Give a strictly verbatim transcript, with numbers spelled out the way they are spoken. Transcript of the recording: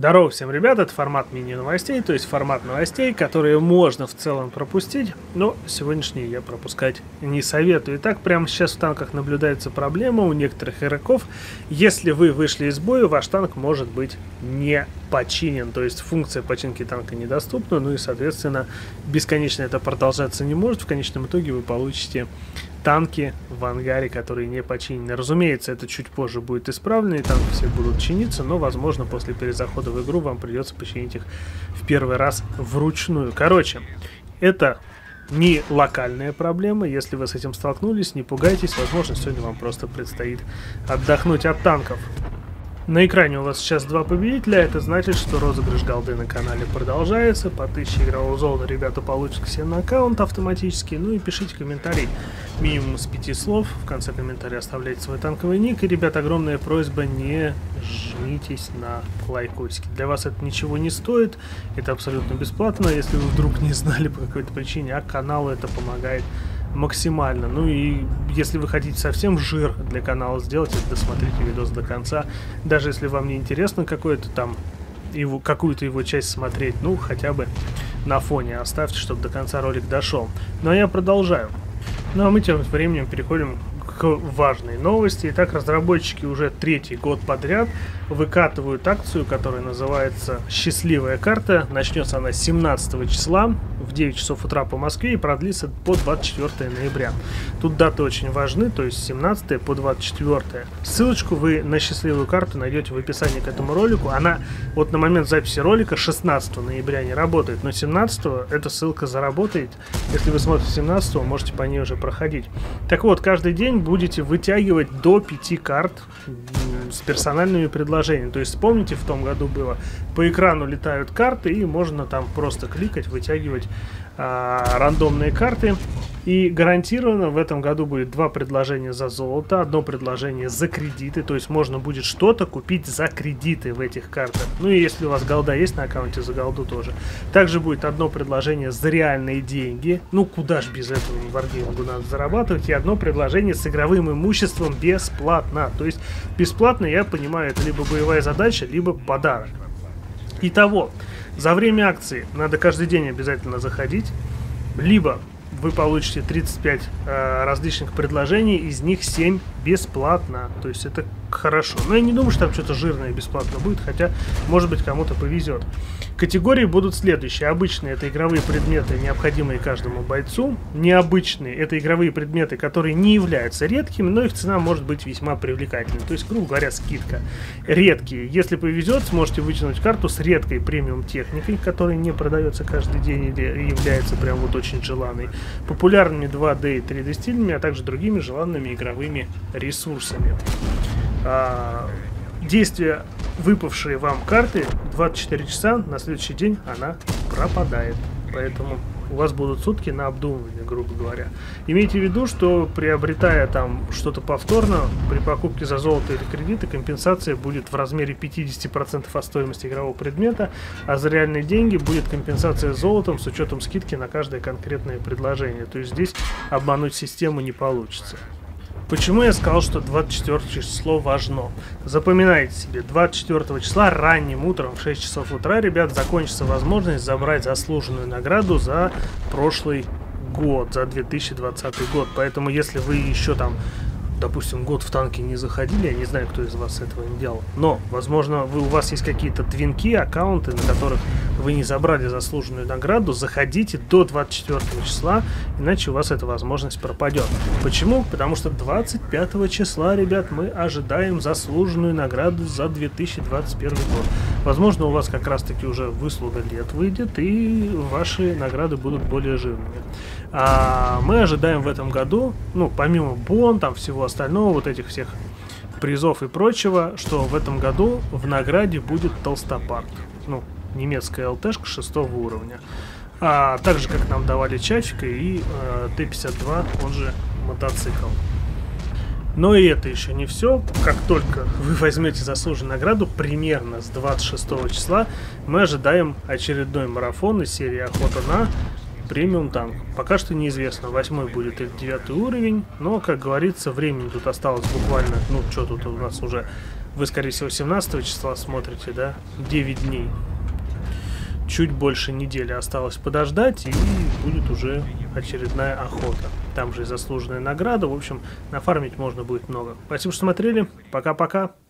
Здорово всем, ребят, это формат мини-новостей, то есть формат новостей, которые можно в целом пропустить, но сегодняшние я пропускать не советую. Итак, прямо сейчас в танках наблюдается проблема у некоторых игроков. Если вы вышли из боя, ваш танк может быть не починен, то есть функция починки танка недоступна, ну и, соответственно, бесконечно это продолжаться не может. В конечном итоге вы получите танки в ангаре, которые не починены. Разумеется, это чуть позже будет исправлено, и танки все будут чиниться, но, возможно, после перезахода в игру вам придется починить их в первый раз вручную. Короче, это не локальная проблема. Если вы с этим столкнулись, не пугайтесь. Возможно, сегодня вам просто предстоит отдохнуть от танков. На экране у вас сейчас два победителя. Это значит, что розыгрыш голды на канале продолжается. По тысяче игрового золота ребята получат к себе на аккаунт автоматически. Ну и пишите комментарий минимум с пяти слов. В конце комментария оставляйте свой танковый ник. И, ребят, огромная просьба: не жмитесь на лайкосики. Для вас это ничего не стоит. Это абсолютно бесплатно, если вы вдруг не знали по какой-то причине. А каналу это помогает максимально. Ну и если вы хотите совсем жир для канала сделать, это досмотрите видос до конца. Даже если вам не интересно какой-то там его, какую-то его часть смотреть, ну хотя бы на фоне оставьте, чтобы до конца ролик дошел. Ну а я продолжаю. Ну а мы тем временем переходим к важной новости. Итак, разработчики уже третий год подряд выкатывают акцию, которая называется «Счастливая карта». Начнется она семнадцатого числа в девять часов утра по Москве и продлится по двадцать четвёртое ноября. Тут даты очень важны, то есть семнадцатое по двадцать четвёртое. Ссылочку вы на счастливую карту найдете в описании к этому ролику. Она вот на момент записи ролика шестнадцатого ноября не работает, но семнадцатого эта ссылка заработает. Если вы смотрите семнадцатого, можете по ней уже проходить. Так вот, каждый день будете вытягивать до пяти карт с персональными предложениями. То есть, вспомните, в том году было, по экрану летают карты, и можно там просто кликать, вытягивать а, рандомные карты. И гарантированно в этом году будет два предложения за золото, одно предложение за кредиты. То есть можно будет что-то купить за кредиты в этих картах. Ну и если у вас голда есть на аккаунте, за голду тоже. Также будет одно предложение за реальные деньги. Ну куда ж без этого, в Wargaming надо зарабатывать. И одно предложение с игровым имуществом бесплатно. То есть бесплатно, я понимаю, это либо боевая задача, либо подарок. Итого, за время акции надо каждый день обязательно заходить. Либо вы получите тридцать пять э, различных предложений, из них семь бесплатно. То есть это хорошо. Но я не думаю, что там что-то жирное бесплатно будет, хотя, может быть, кому-то повезет. Категории будут следующие. Обычные — это игровые предметы, необходимые каждому бойцу. Необычные — это игровые предметы, которые не являются редкими, но их цена может быть весьма привлекательной. То есть, грубо говоря, скидка. Редкие. Если повезет, сможете вытянуть карту с редкой премиум техникой, которая не продается каждый день или является прям вот очень желанной. Популярными два дэ и три дэ стилями, а также другими желанными игровыми ресурсами. А, действия выпавшие вам карты двадцать четыре часа, на следующий день она пропадает. Поэтому у вас будут сутки на обдумывание, грубо говоря. Имейте в виду, что приобретая там что-то повторно, при покупке за золото или кредиты, компенсация будет в размере пятидесяти процентов от стоимости игрового предмета, а за реальные деньги будет компенсация золотом с учетом скидки на каждое конкретное предложение. То есть здесь обмануть систему не получится. Почему я сказал, что двадцать четвёртое число важно? Запоминайте себе, двадцать четвёртого числа ранним утром в шесть часов утра, ребят, закончится возможность забрать заслуженную награду за прошлый год, за две тысячи двадцатый год. Поэтому, если вы еще там, допустим, год в танке не заходили, я не знаю, кто из вас этого не делал, но, возможно, вы, у вас есть какие-то твинки, аккаунты, на которых вы не забрали заслуженную награду, заходите до двадцать четвёртого числа, иначе у вас эта возможность пропадет. Почему? Потому что двадцать пятого числа, ребят, мы ожидаем заслуженную награду за две тысячи двадцать первый год. Возможно, у вас как раз-таки уже выслуга лет выйдет, и ваши награды будут более жирными. А мы ожидаем в этом году, ну, помимо бон, там всего остального, вот этих всех призов и прочего, что в этом году в награде будет толстопарт. Ну, немецкая ЛТшка шестого уровня. А также, как нам давали чафика и э, Т пятьдесят два, он же мотоцикл. Но и это еще не все. Как только вы возьмете заслуженную награду, примерно с двадцать шестого числа, мы ожидаем очередной марафон из серии «Охота на премиум танк. Пока что неизвестно, восьмой будет или девятый уровень, но, как говорится, времени тут осталось буквально, ну, что тут у нас уже, вы, скорее всего, семнадцатого числа смотрите, да, девять дней. Чуть больше недели осталось подождать, и будет уже очередная охота. Там же и заслуженная награда, в общем, нафармить можно будет много. Спасибо, что смотрели, пока-пока.